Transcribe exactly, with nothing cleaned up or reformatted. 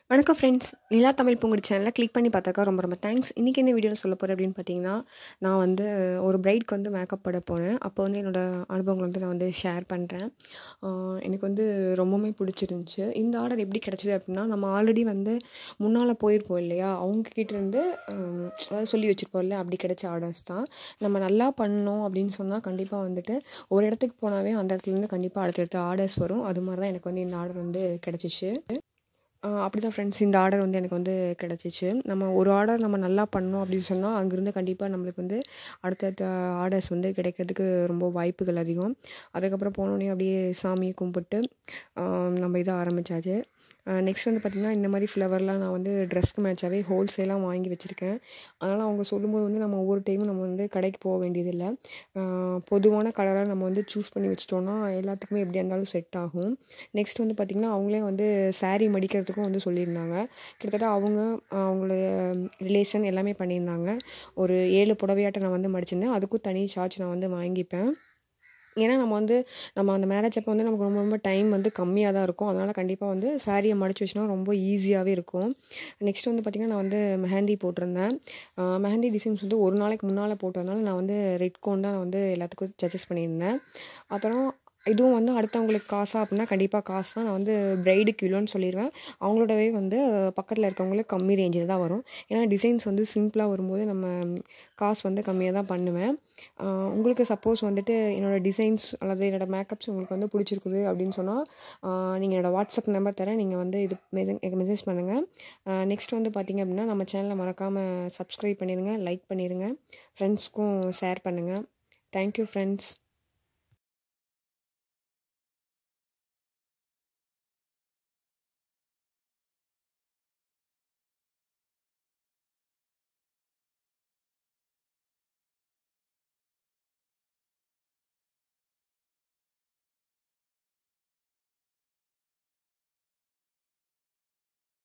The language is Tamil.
வணக்கம் ஃப்ரெண்ட்ஸ். நிலா தமிழ் பூங்குடி சேனலை கிளிக் பண்ணி பார்த்தாக்கா ரொம்ப ரொம்ப தேங்க்ஸ். இன்றைக்கி என்ன வீடியோவில் சொல்ல போகிறேன் அப்படின்னு பார்த்தீங்கன்னா, நான் வந்து ஒரு பிரைட்க்கு வந்து மேக்கப் போட போனேன். அப்போ வந்து என்னோடய அனுபவங்கள் வந்து நான் வந்து ஷேர் பண்ணுறேன். எனக்கு வந்து ரொம்பவுமே பிடிச்சிருந்துச்சி. இந்த ஆர்டர் எப்படி கிடச்சிது அப்படின்னா, நம்ம ஆல்ரெடி வந்து முன்னால் போயிருப்போம் இல்லையா, அவங்கக்கிட்டேருந்து அதாவது சொல்லி வச்சுருப்போம் இல்லையா, அப்படி கிடைச்ச ஆர்டர்ஸ் தான். நம்ம நல்லா பண்ணோம் அப்படின்னு சொன்னால் கண்டிப்பாக வந்துட்டு ஒரு இடத்துக்கு போனாவே அந்த இடத்துலேருந்து கண்டிப்பாக அடுத்தடுத்த ஆர்டர்ஸ் வரும். அது மாதிரி தான் எனக்கு வந்து இந்த ஆர்டர் வந்து கிடச்சிச்சு. அப்படி தான் ஃப்ரெண்ட்ஸ் இந்த ஆர்டர் வந்து எனக்கு வந்து கிடச்சிச்சு. நம்ம ஒரு ஆர்டர் நம்ம நல்லா பண்ணோம் அப்படின்னு சொன்னால் அங்கேருந்து கண்டிப்பாக நம்மளுக்கு வந்து அடுத்தடுத்த ஆர்டர்ஸ் வந்து கிடைக்கிறதுக்கு ரொம்ப வாய்ப்புகள் அதிகம். அதுக்கப்புறம் போனோடனே அப்படியே சாமியை கும்பிட்டு நம்ம இதை ஆரம்பித்தாச்சு. நெக்ஸ்ட் வந்து பார்த்திங்கன்னா, இந்த மாதிரி ஃப்ளவர்லாம் நான் வந்து ட்ரெஸ்க்கு மேட்சாகவே ஹோல்சேலாக வாங்கி வச்சுருக்கேன். அதனால் அவங்க சொல்லும்போது வந்து நம்ம ஒவ்வொரு டைமும் நம்ம வந்து கடைக்கு போக வேண்டியதில்லை. பொதுவான கலராக நம்ம வந்து சூஸ் பண்ணி வச்சிட்டோன்னா எல்லாத்துக்குமே எப்படியா இருந்தாலும் செட் ஆகும். நெக்ஸ்ட் வந்து பார்த்திங்கன்னா, அவங்களே வந்து சாரீ மடிக்கிறதுக்கும் வந்து சொல்லியிருந்தாங்க. கிட்டத்தட்ட அவங்க அவங்களுடைய ரிலேஷன் எல்லாமே பண்ணியிருந்தாங்க. ஒரு ஏழு புடவையாட்டம் நான் வந்து மடிச்சிருந்தேன். அதுக்கும் தனி சார்ஜ் நான் வந்து வாங்கிப்பேன். ஏன்னா நம்ம வந்து நம்ம அந்த மேரேஜ் அப்போ வந்து நமக்கு ரொம்ப ரொம்ப டைம் வந்து கம்மியாக தான் இருக்கும். அதனால் கண்டிப்பாக வந்து சாரியை மடித்து வச்சோன்னா ரொம்ப ஈஸியாகவே இருக்கும். நெக்ஸ்ட் வந்து பார்த்திங்கன்னா, நான் வந்து மெஹந்தி போட்டிருந்தேன். மெஹந்தி டிசைன்ஸ் வந்து ஒரு நாளைக்கு முன்னால் போட்டதுனால நான் வந்து ரெட் கோன் தான் நான் வந்து எல்லாத்துக்கும் சஜஸ்ட் பண்ணியிருந்தேன். அப்புறம் இதுவும் வந்து அடுத்தவங்களுக்கு காசா அப்படின்னா கண்டிப்பாக காசு தான். நான் வந்து பிரைடுக்கு இவ்வளோன்னு சொல்லிடுவேன். அவங்களோடவே வந்து பக்கத்தில் இருக்கவங்களுக்கு கம்மி ரேஞ்சில் தான் வரும். ஏன்னா டிசைன்ஸ் வந்து சிம்பிளாக வரும்போது நம்ம காசு வந்து கம்மியாக தான் பண்ணுவேன். உங்களுக்கு சப்போஸ் வந்துட்டு என்னோடய டிசைன்ஸ் அல்லது என்னோடய மேக்கப்ஸ் உங்களுக்கு வந்து பிடிச்சிருக்குது அப்படின்னு சொன்னால் நீங்கள் என்னோடய வாட்ஸ்அப் நம்பர் தரேன். நீங்கள் வந்து இது எனக்கு மெசேஜ் பண்ணுங்கள். நெக்ஸ்ட் வந்து பார்த்திங்க அப்படின்னா, நம்ம சேனலை மறக்காமல் சப்ஸ்கிரைப் பண்ணிடுங்க, லைக் பண்ணிடுங்க, ஃப்ரெண்ட்ஸ்க்கும் ஷேர் பண்ணுங்கள். Thank you friends.